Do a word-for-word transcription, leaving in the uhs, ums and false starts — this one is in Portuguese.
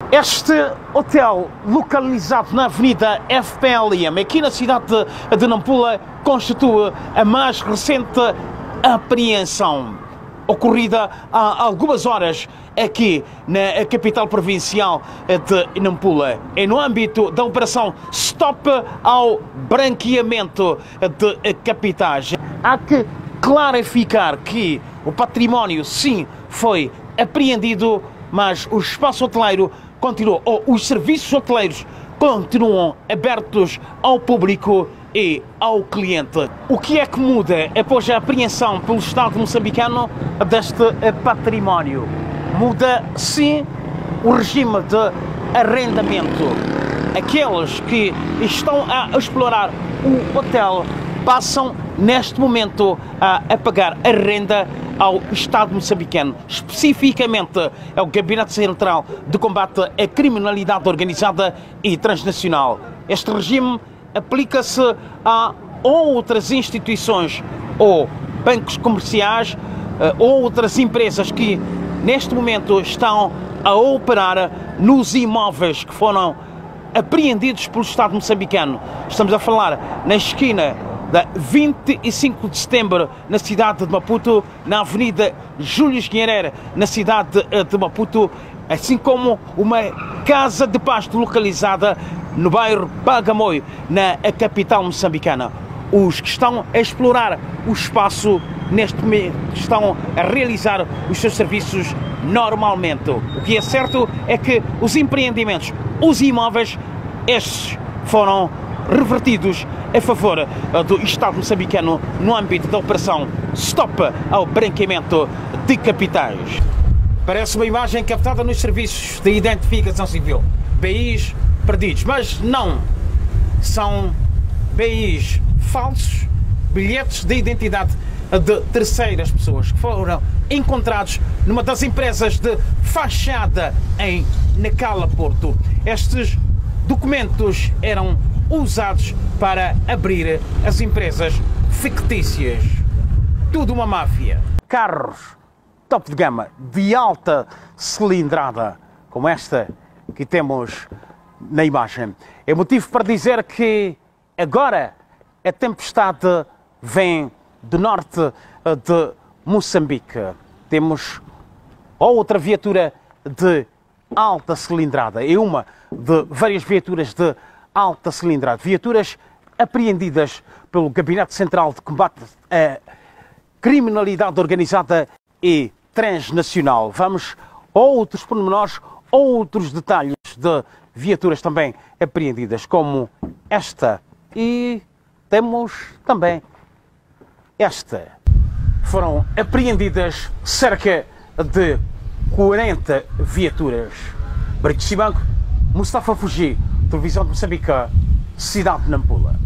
Este hotel, localizado na Avenida F P L M, aqui na cidade de, de Nampula, constitui a mais recente apreensão ocorrida há algumas horas aqui na capital provincial de Nampula, é no âmbito da operação Stop ao Branqueamento de Capitais. Há que clarificar que o património, sim, foi apreendido, mas o espaço hoteleiro continua, ou os serviços hoteleiros continuam abertos ao público e ao cliente. O que é que muda após a apreensão pelo Estado moçambicano deste património? Muda, sim, o regime de arrendamento. Aqueles que estão a explorar o hotel passam, neste momento, a, a pagar a renda ao Estado moçambicano, especificamente ao Gabinete Central de Combate à Criminalidade Organizada e Transnacional. Este regime aplica-se a outras instituições ou bancos comerciais ou outras empresas que neste momento estão a operar nos imóveis que foram apreendidos pelo Estado moçambicano. Estamos a falar na esquina da vinte e cinco de setembro, na cidade de Maputo, na Avenida Júlio Nyerere, na cidade de Maputo, assim como uma casa de pasto localizada no bairro Bagamoio, na capital moçambicana. Os que estão a explorar o espaço neste momento estão a realizar os seus serviços normalmente. O que é certo é que os empreendimentos, os imóveis, estes foram revertidos a favor do Estado moçambicano no âmbito da operação Stop ao Branqueamento de Capitais. Parece uma imagem captada nos serviços de identificação civil. B Is perdidos, mas não. São B Is falsos, bilhetes de identidade de terceiras pessoas que foram encontrados numa das empresas de fachada em Nacala, Porto. Estes documentos eram usados para abrir as empresas fictícias. Tudo uma máfia. Carros top de gama, de alta cilindrada, como esta que temos na imagem. É motivo para dizer que agora a tempestade vem do norte de Moçambique. Temos outra viatura de alta cilindrada. É uma de várias viaturas de alta cilindrada. Viaturas apreendidas pelo Gabinete Central de Combate à Criminalidade Organizada e Transnacional. Vamos a outros pormenores, outros detalhes de viaturas também apreendidas, como esta. E temos também esta. Foram apreendidas cerca de quarenta viaturas. Brito Sibanco, Mustafa Fuji, Televisão de Moçambique, cidade de Nampula.